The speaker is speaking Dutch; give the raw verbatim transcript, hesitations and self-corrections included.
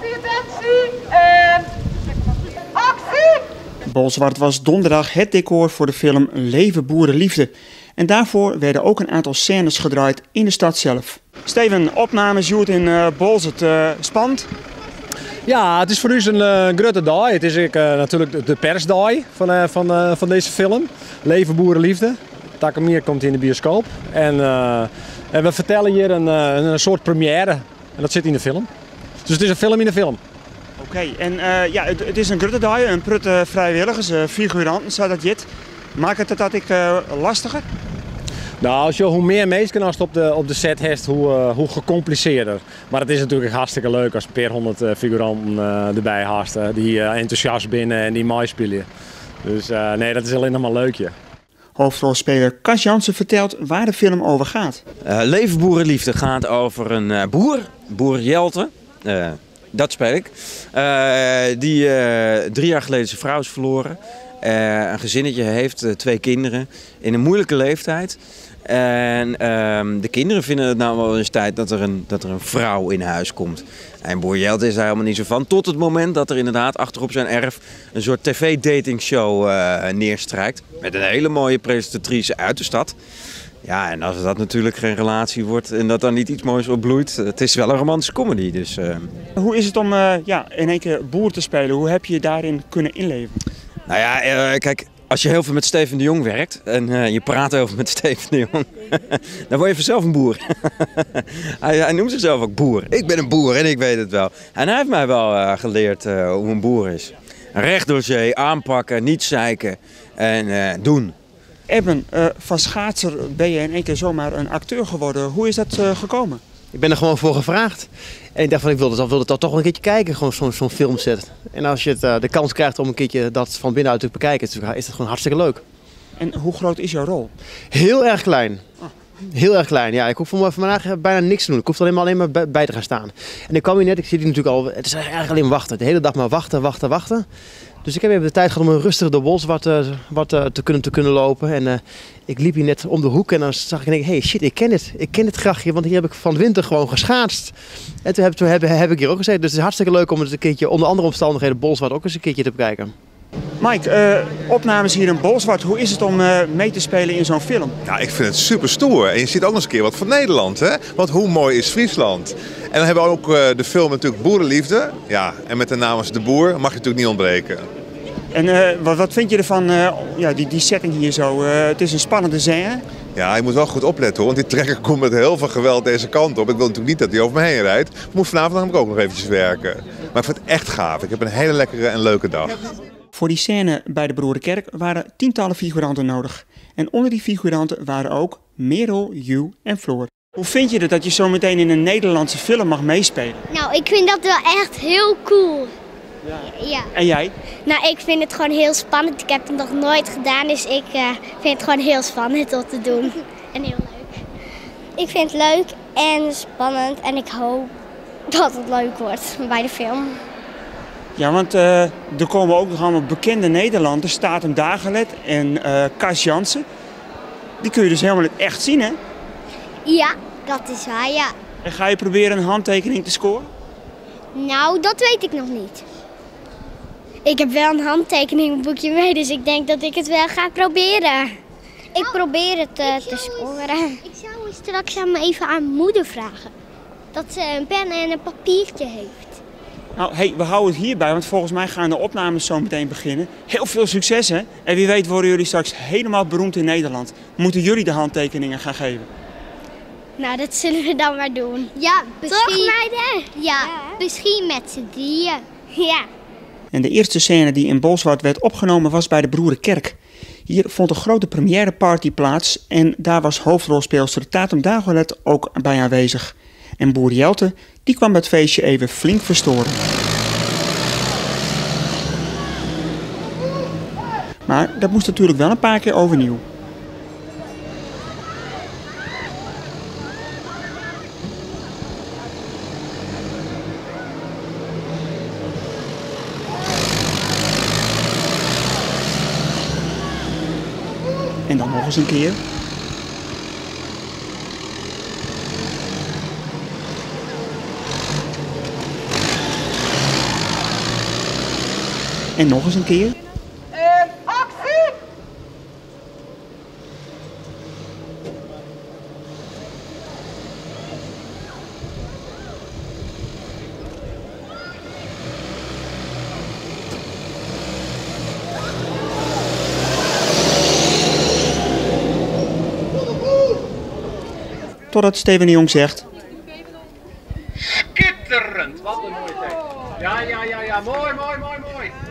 Attentie, attentie. En actie! Bolsward was donderdag het decor voor de film Leven Boerenliefde. En daarvoor werden ook een aantal scènes gedraaid in de stad zelf. Steven, opnames Sjoerd in uh, Bolsward, uh, spannend? Ja, het is voor u een uh, grote dag. Het is uh, natuurlijk de persdag van, uh, van, uh, van deze film. Leven Boerenliefde. Takemier komt in de bioscoop. En, uh, en we vertellen hier een, uh, een soort première. En dat zit in de film. Dus het is een film in de film. Oké, okay, en uh, ja, het, het is een grote dag, een prutte vrijwilligers, uh, figuranten, zou dat jit. Maakt het dat ik uh, lastiger? Nou, als je, hoe meer mensen als het op de, op de set hebt, hoe, uh, hoe gecompliceerder. Maar het is natuurlijk hartstikke leuk als per honderd uh, figuranten uh, erbij haast, die uh, enthousiast binnen en die mooi spelen. Dus uh, nee, dat is alleen nog maar leukje. Hoofdrolspeler Cas Jansen vertelt waar de film over gaat. Uh, Leven Boerenliefde gaat over een uh, boer, boer Jelte. Uh, dat speel ik. Uh, die uh, drie jaar geleden zijn vrouw is verloren. Uh, een gezinnetje heeft, uh, twee kinderen in een moeilijke leeftijd. En uh, de kinderen vinden het nou wel eens tijd dat er een, dat er een vrouw in huis komt. En boer Jelte is daar helemaal niet zo van. Tot het moment dat er inderdaad achterop zijn erf een soort tv-datingshow uh, neerstrijkt. Met een hele mooie presentatrice uit de stad. Ja, en als dat natuurlijk geen relatie wordt en dat dan niet iets moois opbloeit. Het is wel een romantische comedy. Dus, uh... Hoe is het om uh, ja, in één keer boer te spelen? Hoe heb je je daarin kunnen inleven? Nou ja, uh, kijk, als je heel veel met Steven de Jong werkt en uh, je praat heel veel met Steven de Jong, dan word je vanzelf een boer. hij, hij noemt zichzelf ook boer. Ik ben een boer en ik weet het wel. En hij heeft mij wel uh, geleerd uh, hoe een boer is. Recht door zee, aanpakken, niet zeiken en uh, doen. Eben, uh, van schaatser ben je in één keer zomaar een acteur geworden. Hoe is dat uh, gekomen? Ik ben er gewoon voor gevraagd. En ik dacht van ik wilde het, wilde het toch wel een keertje kijken, gewoon zo'n zo'n filmset. En als je het, uh, de kans krijgt om een keertje dat van binnenuit te bekijken, is het gewoon hartstikke leuk. En hoe groot is jouw rol? Heel erg klein. Oh. Heel erg klein, ja. Ik hoef voor vandaag bijna niks te doen. Ik hoef alleen maar, alleen maar bij, bij te gaan staan. En ik kwam hier net, ik zit hier natuurlijk al, het is eigenlijk alleen wachten. De hele dag maar wachten, wachten, wachten. Dus ik heb even de tijd gehad om een rustig door bos wat, uh, wat uh, te, kunnen, te kunnen lopen. En uh, ik liep hier net om de hoek en dan zag ik en denk, hey shit, ik ken het. Ik ken dit grachtje, want hier heb ik van de winter gewoon geschaatst. En toen heb, toen heb, heb ik hier ook gezeten. Dus het is hartstikke leuk om het een keertje onder andere omstandigheden Bolsward ook eens een keertje te bekijken. Mike, uh, opnames hier in Bolsward. Hoe is het om uh, mee te spelen in zo'n film? Ja, ik vind het super stoer. En je ziet ook nog eens een keer wat van Nederland, hè? Want hoe mooi is Friesland? En dan hebben we ook uh, de film natuurlijk Boerenliefde. Ja, en met de naam als De Boer mag je natuurlijk niet ontbreken. En uh, wat, wat vind je ervan, uh, ja, die, die setting hier zo? Uh, het is een spannende scène. Ja, je moet wel goed opletten hoor, want die trekker komt met heel veel geweld deze kant op. Ik wil natuurlijk niet dat hij over me heen rijdt. Ik moet vanavond namelijk ook nog eventjes werken. Maar ik vind het echt gaaf. Ik heb een hele lekkere en leuke dag. Voor die scène bij de Broederenkerk waren tientallen figuranten nodig. En onder die figuranten waren ook Merel, Hugh en Floor. Hoe vind je het dat je zo meteen in een Nederlandse film mag meespelen? Nou, ik vind dat wel echt heel cool. Ja. Ja. En jij? Nou, ik vind het gewoon heel spannend. Ik heb het nog nooit gedaan, dus ik uh, vind het gewoon heel spannend om te doen. En heel leuk. Ik vind het leuk en spannend en ik hoop dat het leuk wordt bij de film. Ja, want uh, er komen ook nog allemaal bekende Nederlanders, Statum Dagelet en uh, Cas Jansen. Die kun je dus helemaal echt zien, hè? Ja, dat is waar, ja. En ga je proberen een handtekening te scoren? Nou, dat weet ik nog niet. Ik heb wel een handtekeningboekje mee, dus ik denk dat ik het wel ga proberen. Ik oh, probeer het uh, te scoren. Eens, ik zou straks aan me even aan moeder vragen. Dat ze een pen en een papiertje heeft. Nou, hey, we houden het hierbij, want volgens mij gaan de opnames zo meteen beginnen. Heel veel succes, hè? En wie weet worden jullie straks helemaal beroemd in Nederland. Moeten jullie de handtekeningen gaan geven? Nou, dat zullen we dan maar doen. Ja, misschien... Toch, meiden? Ja, ja, misschien met z'n drieën. Ja. En de eerste scène die in Bolsward werd opgenomen was bij de Broederenkerk. Hier vond een grote premièreparty plaats en daar was hoofdrolspeelster Tatum Dagelet ook bij aanwezig. En boer Jelte, die kwam het feestje even flink verstoren. Maar dat moest natuurlijk wel een paar keer overnieuw. En dan nog eens een keer. En nog eens een keer. Uh, actie! Totdat Steven de Jong zegt... Schitterend! Wat een mooie tijd. Ja, ja, ja, ja. Mooi, mooi, mooi, mooi.